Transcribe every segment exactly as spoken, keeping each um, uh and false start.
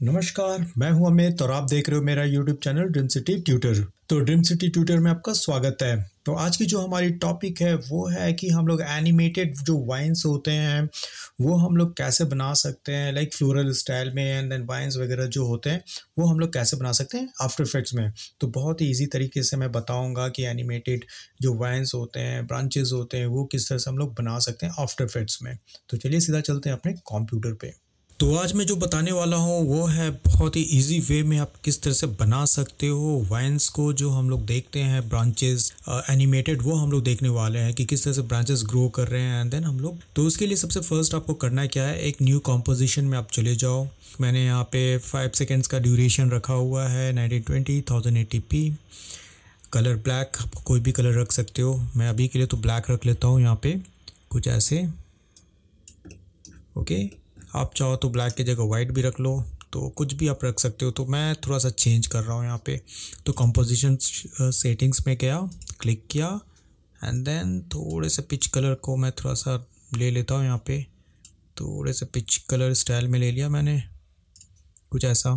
नमस्कार, मैं हूं अमित और आप देख रहे हो मेरा YouTube channel Dream City Tutor. तो ड्रीम सिटी ट्यूटर में आपका स्वागत है। तो आज की जो हमारी टॉपिक है वो है कि हम लोग एनिमेटेड जो वाइन्स होते हैं वो हम लोग कैसे बना सकते हैं, लाइक फ्लोरल स्टाइल में, एंड देन वाइन्स वगैरह जो होते हैं वो हम लोग कैसे बना सकते हैं आफ्टर इफेक्ट्स में। तो बहुत ही ईजी तरीके से मैं बताऊंगा कि एनिमेटेड जो वाइन्स होते हैं, ब्रांचेस होते हैं, वो किस तरह से हम लोग बना सकते हैं आफ्टर इफेक्ट्स में। तो चलिए सीधा चलते हैं अपने कंप्यूटर पे। तो आज मैं जो बताने वाला हूँ वो है बहुत ही इजी वे में आप किस तरह से बना सकते हो वाइन्स को। जो हम लोग देखते हैं ब्रांचेस एनिमेटेड, वो हम लोग देखने वाले हैं कि किस तरह से ब्रांचेस ग्रो कर रहे हैं। एंड देन हम लोग तो उसके लिए सबसे फर्स्ट आपको करना क्या है, एक न्यू कॉम्पोजिशन में आप चले जाओ। मैंने यहाँ पे फाइव सेकेंड्स का ड्यूरेशन रखा हुआ है, nineteen twenty thousand eighty p. Colour black, आपको कोई भी कलर रख सकते हो। मैं अभी के लिए तो ब्लैक रख लेता हूँ यहाँ पे, कुछ ऐसे। ओके, आप चाहो तो ब्लैक की जगह वाइट भी रख लो, तो कुछ भी आप रख सकते हो। तो मैं थोड़ा सा चेंज कर रहा हूँ यहाँ पे। तो कंपोजिशन सेटिंग्स में गया, क्लिक किया, एंड देन थोड़े से पिच कलर को मैं थोड़ा सा ले लेता हूँ यहाँ पे। थोड़े से पिच कलर स्टाइल में ले लिया मैंने, कुछ ऐसा।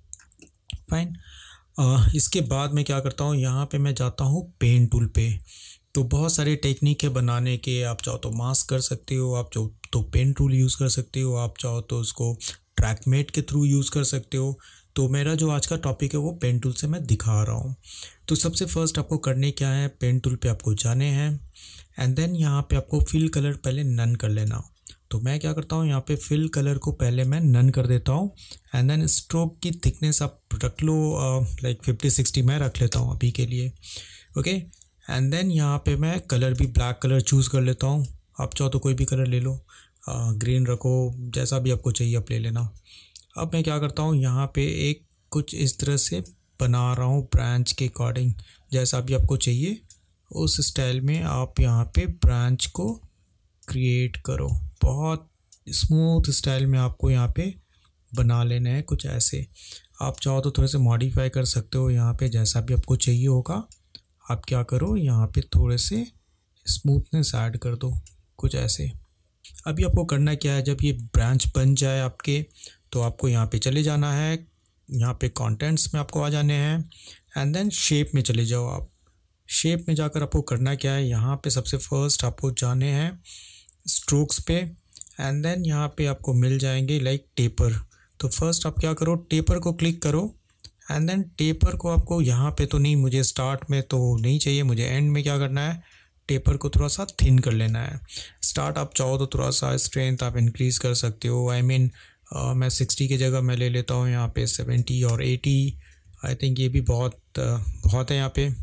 फाइन। इसके बाद मैं क्या करता हूँ, यहाँ पे मैं जाता हूँ पेन टूल पे। तो बहुत सारे टेक्निक है बनाने के। आप चाहो तो मास्क कर सकते हो, आप चाहो तो पेन टूल यूज़ कर सकते हो, आप चाहो तो उसको ट्रैकमेट के थ्रू यूज़ कर सकते हो। तो मेरा जो आज का टॉपिक है वो पेन टूल से मैं दिखा रहा हूँ। तो सबसे फर्स्ट आपको करने क्या है, पेन टूल पे आपको जाने हैं, एंड देन यहाँ पे आपको फिल कलर पहले नन कर लेना। तो मैं क्या करता हूँ, यहाँ पे फिल कलर को पहले मैं नन कर देता हूँ, एंड देन स्ट्रोक की थिकनेस आप रख लो, लाइक फिफ्टी सिक्सटी मैं रख लेता हूँ अभी के लिए। ओके, एंड देन यहाँ पे मैं कलर भी ब्लैक कलर चूज़ कर लेता हूँ। आप चाहो तो कोई भी कलर ले लो, ग्रीन रखो, जैसा भी आपको चाहिए आप ले लेना। अब मैं क्या करता हूँ, यहाँ पे एक कुछ इस तरह से बना रहा हूँ ब्रांच के अकॉर्डिंग। जैसा भी आपको चाहिए उस स्टाइल में आप यहाँ पे ब्रांच को क्रिएट करो। बहुत स्मूथ स्टाइल में आपको यहाँ पे बना लेना है, कुछ ऐसे। आप चाहो तो थोड़े से मॉडिफाई कर सकते हो यहाँ पे, जैसा भी आपको चाहिए होगा। आप क्या करो, यहाँ पे थोड़े से स्मूथनेस ऐड कर दो, कुछ ऐसे। अभी आपको करना क्या है, जब ये ब्रांच बन जाए आपके, तो आपको यहाँ पे चले जाना है, यहाँ पे कंटेंट्स में आपको आ जाने हैं, एंड देन शेप में चले जाओ। आप शेप में जाकर आपको करना क्या है, यहाँ पे सबसे फर्स्ट आपको जाने हैं स्ट्रोक्स पे, एंड देन यहाँ पे आपको मिल जाएंगे लाइक टेपर। तो फर्स्ट आप क्या करो, टेपर को क्लिक करो, एंड देन टेपर को आपको यहाँ पे तो नहीं, मुझे स्टार्ट में तो नहीं चाहिए, मुझे एंड में क्या करना है, टेपर को थोड़ा सा थिन कर लेना है। स्टार्ट आप चाहो तो थोड़ा सा स्ट्रेंथ आप इंक्रीज़ कर सकते हो। आई I मीन mean, मैं सिक्सटी की जगह मैं ले लेता हूँ यहाँ पे सेवेंटी और एटी। आई थिंक ये भी बहुत uh, बहुत है यहाँ पे।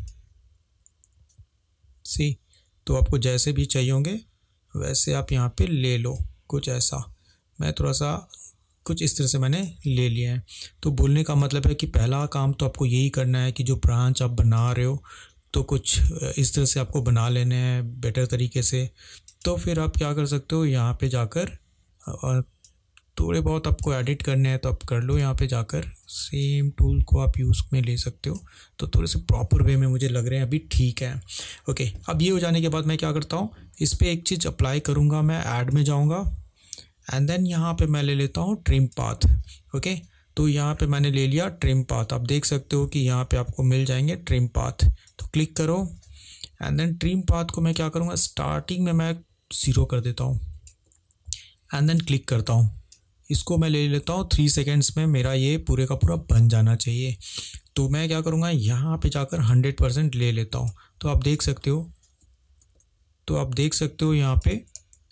सी, तो आपको जैसे भी चाहिए होंगे वैसे आप यहाँ पे ले लो, कुछ ऐसा। मैं थोड़ा सा कुछ इस तरह से मैंने ले लिया है। तो बोलने का मतलब है कि पहला काम तो आपको यही करना है कि जो ब्रांच आप बना रहे हो तो कुछ इस तरह से आपको बना लेने हैं बेटर तरीके से। तो फिर आप क्या कर सकते हो, यहाँ पे जाकर और थोड़े बहुत आपको एडिट करने हैं तो आप कर लो। यहाँ पे जाकर सेम टूल को आप यूज़ में ले सकते हो। तो थोड़े से प्रॉपर वे में मुझे लग रहे हैं अभी, ठीक है। ओके, अब ये हो जाने के बाद मैं क्या करता हूँ, इस पर एक चीज़ अप्लाई करूँगा। मैं ऐड में जाऊँगा, एंड देन यहाँ पे मैं ले लेता हूँ ट्रिम पाथ। ओके, तो यहाँ पे मैंने ले लिया ट्रिम पाथ। आप देख सकते हो कि यहाँ पे आपको मिल जाएंगे ट्रिम पाथ। तो क्लिक करो, एंड देन ट्रिम पाथ को मैं क्या करूँगा, स्टार्टिंग में मैं ज़ीरो कर देता हूँ, एंड देन क्लिक करता हूँ। इसको मैं ले लेता हूँ थ्री सेकेंड्स में, मेरा ये पूरे का पूरा बन जाना चाहिए। तो मैं क्या करूँगा, यहाँ पे जाकर हंड्रेड परसेंट ले लेता हूँ। तो आप देख सकते हो तो आप देख सकते हो यहाँ पे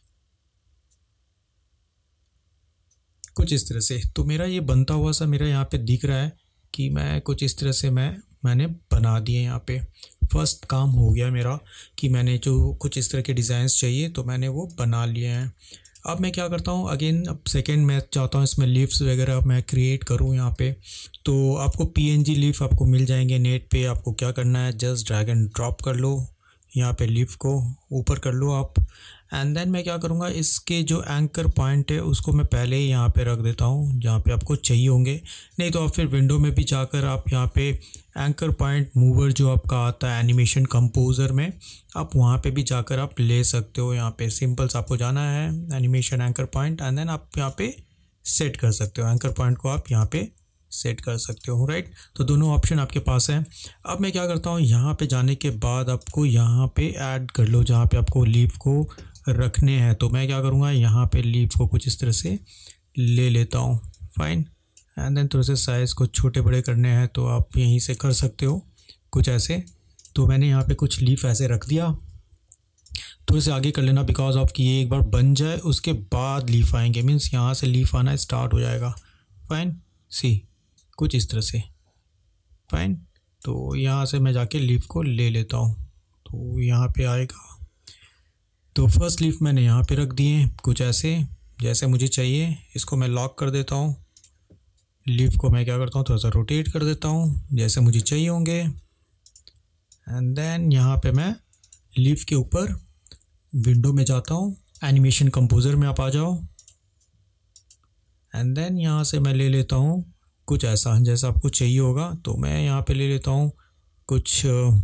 कुछ इस तरह से। तो मेरा ये बनता हुआ सा मेरा यहाँ पे दिख रहा है कि मैं कुछ इस तरह से मैं मैंने बना दिए। यहाँ पे फर्स्ट काम हो गया मेरा कि मैंने जो कुछ इस तरह के डिज़ाइंस चाहिए तो मैंने वो बना लिए हैं। अब मैं क्या करता हूँ, अगेन अब सेकेंड मैं चाहता हूँ इसमें लीव्स वगैरह मैं क्रिएट करूँ यहाँ पे। तो आपको पीएनजी लीफ आपको मिल जाएंगे नेट पे। आपको क्या करना है, जस्ट ड्रैग एंड ड्रॉप कर लो, यहाँ पे लीफ को ऊपर कर लो आप। एंड देन मैं क्या करूँगा, इसके जो एंकर पॉइंट है उसको मैं पहले ही यहाँ पे रख देता हूँ जहाँ पे आपको चाहिए होंगे। नहीं तो आप फिर विंडो में भी जाकर आप यहाँ पे एंकर पॉइंट मूवर जो आपका आता है एनिमेशन कंपोजर में, आप वहाँ पे भी जाकर आप ले सकते हो। यहाँ पे सिंपल आपको जाना है animation anchor point, and then आप यहाँ पे सेट कर सकते हो, एंकर पॉइंट को आप यहाँ पे सेट कर सकते हो, राइट। तो दोनों ऑप्शन आपके पास हैं। अब मैं क्या करता हूँ, यहाँ पे जाने के बाद आपको यहाँ पे ऐड कर लो जहाँ पे आपको लीफ को रखने हैं। तो मैं क्या करूँगा, यहाँ पे लीफ को कुछ इस तरह से ले लेता हूँ, फाइन। एंड देन थोड़े से साइज़ को छोटे बड़े करने हैं तो आप यहीं से कर सकते हो कुछ ऐसे। तो मैंने यहाँ पे कुछ लीफ ऐसे रख दिया, थोड़े से आगे कर लेना बिकॉज ऑफ कि ये एक बार बन जाए उसके बाद लीफ आएंगे, मीन्स यहाँ से लीफ आना स्टार्ट हो जाएगा, फाइन। सी कुछ इस तरह से, फाइन। तो यहाँ से मैं जाके लीफ को ले लेता हूँ, तो यहाँ पे आएगा। तो फर्स्ट लीफ मैंने यहाँ पे रख दिए कुछ ऐसे जैसे मुझे चाहिए। इसको मैं लॉक कर देता हूँ। लीफ को मैं क्या करता हूँ, थोड़ा सा रोटेट कर देता हूँ जैसे मुझे चाहिए होंगे। एंड देन यहाँ पे मैं लीफ के ऊपर विंडो में जाता हूँ, एनिमेशन कंपोज़र में आप आ जाओ। एंड देन यहाँ से मैं ले लेता हूँ कुछ ऐसा जैसा आपको चाहिए होगा। तो मैं यहाँ पे ले लेता हूँ कुछ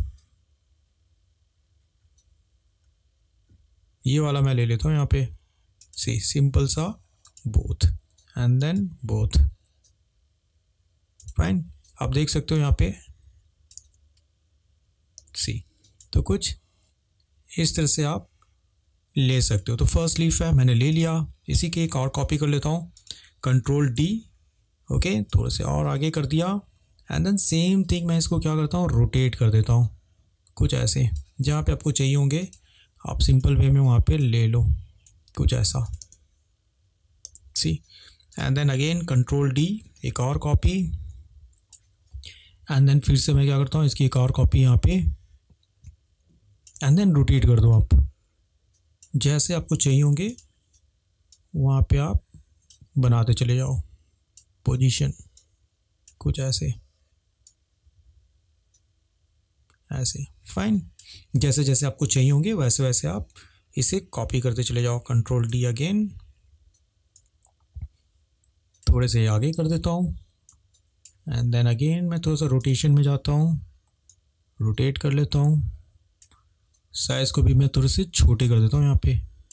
ये वाला मैं ले लेता हूँ यहाँ पे, सी सिंपल सा both and then both, fine. आप देख सकते हो यहाँ पे सी, तो कुछ इस तरह से आप ले सकते हो। तो फर्स्ट लीफ है मैंने ले लिया, इसी के एक और कॉपी कर लेता हूँ, कंट्रोल डी, ओके, थोड़े से और आगे कर दिया। एंड देन सेम थिंग मैं इसको क्या करता हूँ, रोटेट कर देता हूँ कुछ ऐसे। जहाँ पे आपको चाहिए होंगे आप सिंपल वे में वहाँ पे ले लो कुछ ऐसा, see. And then again control D, एक और कॉपी। एंड देन फिर से मैं क्या करता हूँ, इसकी एक और कॉपी यहाँ पे। एंड देन रोटेट कर दो आप जैसे आपको चाहिए होंगे वहाँ पे आप बनाते चले जाओ पोजीशन कुछ ऐसे ऐसे, फाइन। जैसे जैसे आपको चाहिए होंगे वैसे वैसे आप इसे कॉपी करते चले जाओ। कंट्रोल डी अगेन, थोड़े से आगे कर देता हूँ। एंड देन अगेन मैं थोड़ा सा रोटेशन में जाता हूँ, रोटेट कर लेता हूँ। साइज को भी मैं थोड़े से छोटे कर देता हूँ यहाँ पे,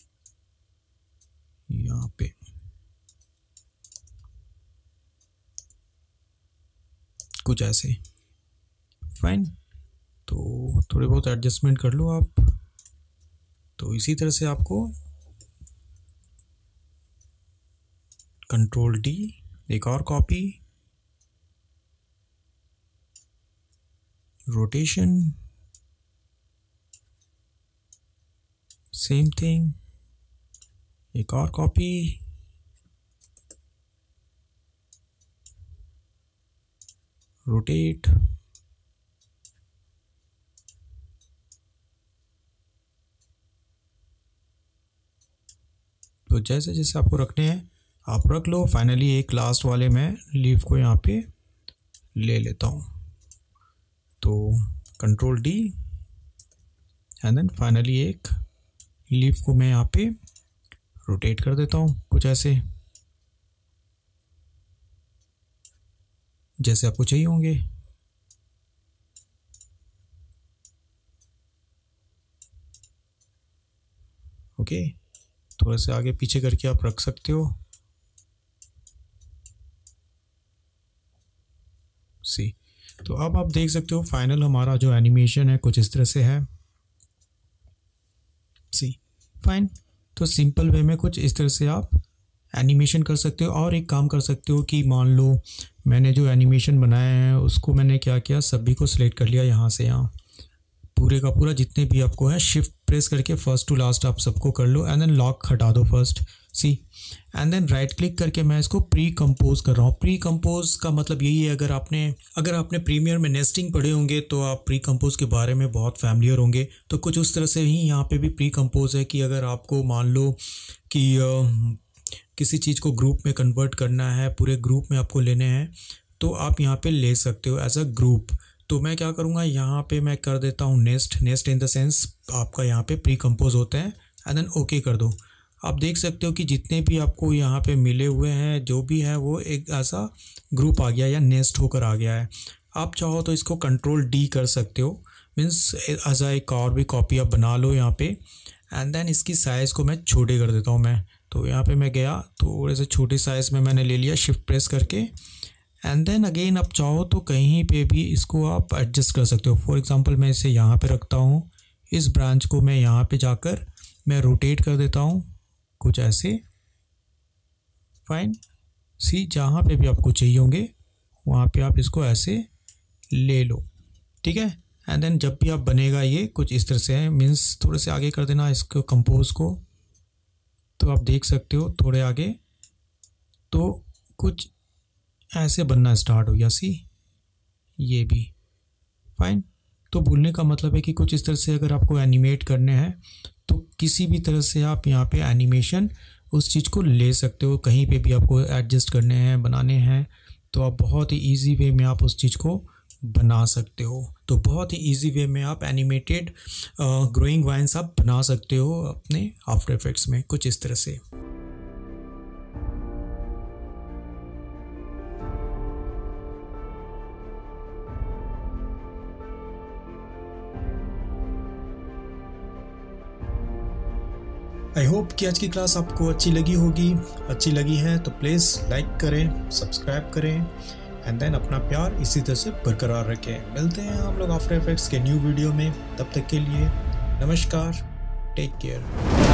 यहाँ पे कुछ ऐसे, फाइन। तो थोड़े बहुत एडजस्टमेंट कर लो आप। तो इसी तरह से आपको कंट्रोल डी, एक और कॉपी, रोटेशन, सेम थिंग, एक और कॉपी, रोटेट, तो जैसे जैसे आपको रखने हैं आप रख लो। फाइनली एक लास्ट वाले मैं लीफ को यहाँ पे ले लेता हूँ, तो control D and then finally एक लीफ को मैं यहाँ पे रोटेट कर देता हूँ कुछ ऐसे जैसे आपको चाहिए होंगे। ओके, थोड़ा से आगे पीछे करके आप रख सकते हो, सी। तो अब आप देख सकते हो फाइनल हमारा जो एनिमेशन है कुछ इस तरह से है, सी, फाइन। तो सिंपल वे में कुछ इस तरह से आप एनिमेशन कर सकते हो। और एक काम कर सकते हो कि मान लो मैंने जो एनिमेशन बनाया है उसको मैंने क्या किया, सभी को सिलेक्ट कर लिया यहाँ से, यहाँ पूरे का पूरा जितने भी आपको है, शिफ्ट प्रेस करके फर्स्ट टू लास्ट आप सबको कर लो। एंड देन लॉक हटा दो first, see. And then right click करके मैं इसको प्री कंपोज कर रहा हूँ। प्री कंपोज का मतलब यही है, अगर आपने अगर आपने प्रीमियर में नेस्टिंग पढ़े होंगे तो आप प्री कंपोज के बारे में बहुत फैमिलियर होंगे। तो कुछ उस तरह से ही यहाँ पे भी प्री कंपोज है कि अगर आपको मान लो कि आ, किसी चीज़ को ग्रुप में कन्वर्ट करना है, पूरे ग्रुप में आपको लेने हैं, तो आप यहाँ पे ले सकते हो एज अ ग्रुप। तो मैं क्या करूँगा, यहाँ पे मैं कर देता हूँ nest nest in the sense आपका यहाँ पे प्री कंपोज होते हैं। एंड देन ओके कर दो। आप देख सकते हो कि जितने भी आपको यहाँ पे मिले हुए हैं जो भी है वो एक ऐसा ग्रुप आ गया या नेस्ट होकर आ गया है। आप चाहो तो इसको कंट्रोल डी कर सकते हो, मीन्स एज एक और भी कॉपी आप बना लो यहाँ पे। एंड देन इसकी साइज़ को मैं छोटे कर देता हूँ मैं, तो यहाँ पे मैं गया, थोड़े से छोटे साइज़ में मैंने ले लिया शिफ्ट प्रेस करके। एंड देन अगेन आप चाहो तो कहीं पे भी इसको आप एडजस्ट कर सकते हो। फॉर एग्जांपल मैं इसे यहाँ पे रखता हूँ, इस ब्रांच को मैं यहाँ पे जाकर मैं रोटेट कर देता हूँ कुछ ऐसे। फाइन, सी जहाँ पे भी आपको चाहिए होंगे वहाँ पे आप इसको ऐसे ले लो, ठीक है। एंड देन जब भी आप बनेगा ये कुछ इस तरह से है, मीन्स थोड़े से आगे कर देना इसको कंपोज को, तो आप देख सकते हो थोड़े आगे तो कुछ ऐसे बनना स्टार्ट हो गया। सी ये भी फाइन। तो बोलने का मतलब है कि कुछ इस तरह से अगर आपको एनिमेट करने हैं तो किसी भी तरह से आप यहाँ पे एनिमेशन उस चीज़ को ले सकते हो। कहीं पे भी आपको एडजस्ट करने हैं, बनाने हैं, तो आप बहुत ही इजी वे में आप उस चीज़ को बना सकते हो। तो बहुत ही इजी वे में आप एनिमेटेड ग्रोइंग वाइन्स आप बना सकते हो अपने आफ्टर इफेक्ट्स में कुछ इस तरह से। आई होप कि आज की क्लास आपको अच्छी लगी होगी। अच्छी लगी है तो प्लीज़ लाइक करें, सब्सक्राइब करें एंड देन अपना प्यार इसी तरह से बरकरार रखें। मिलते हैं हम लोग आफ्टर इफेक्ट्स के न्यू वीडियो में, तब तक के लिए नमस्कार, टेक केयर।